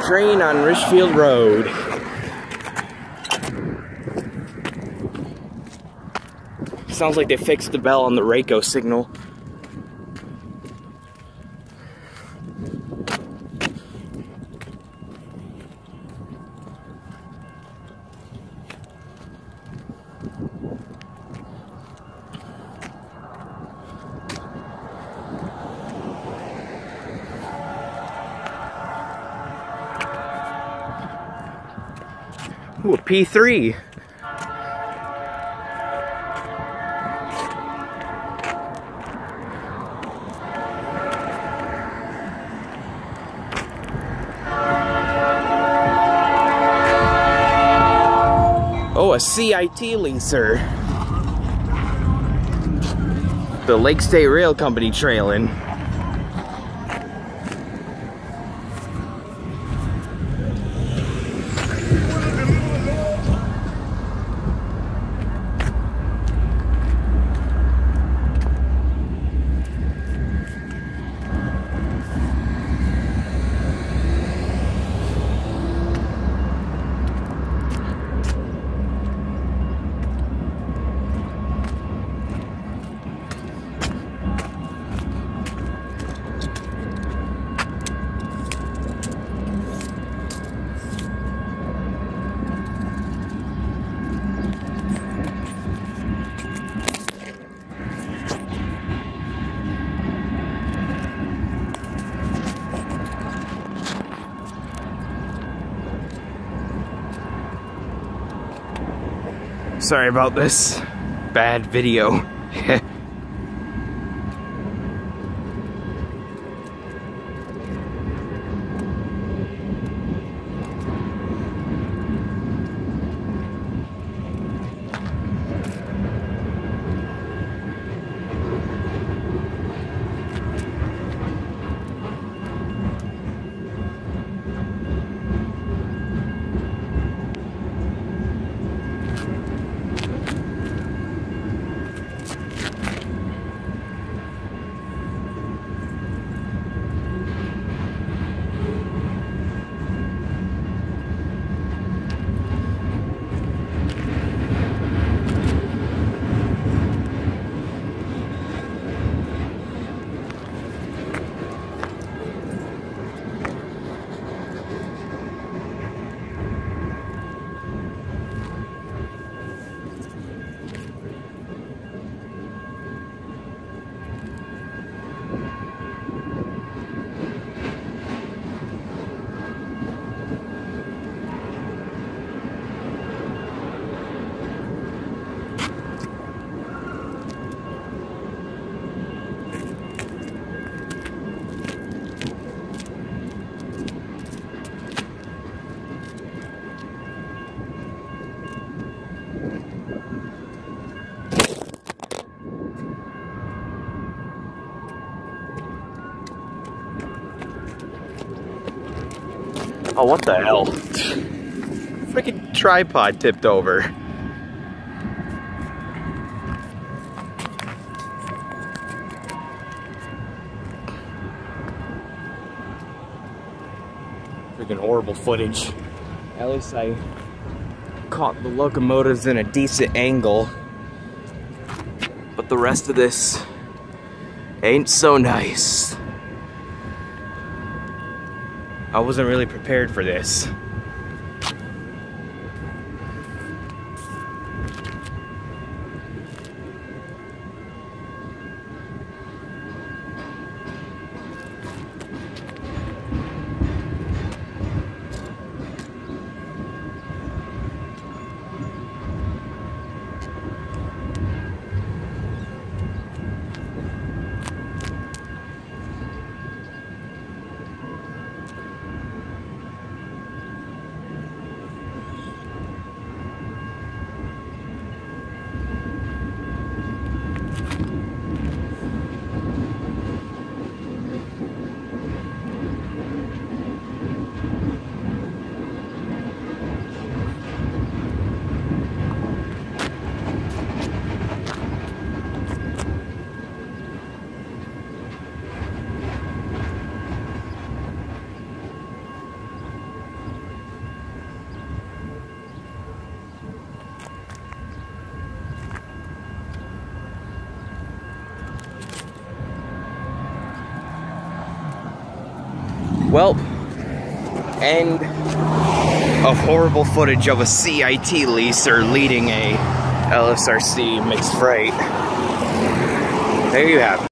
train on Richfield Road. Sounds like they fixed the bell on the Loco signal. Ooh, a P3. Oh, a CIT Leaser. The Lake State Rail Company trailing. Sorry about this bad video. Oh, what the hell? Freaking tripod tipped over. Freaking horrible footage. At least I caught the locomotives in a decent angle. But the rest of this ain't so nice. I wasn't really prepared for this. Well, end of horrible footage of a CIT leaser leading a LSRC mixed freight. There you have it.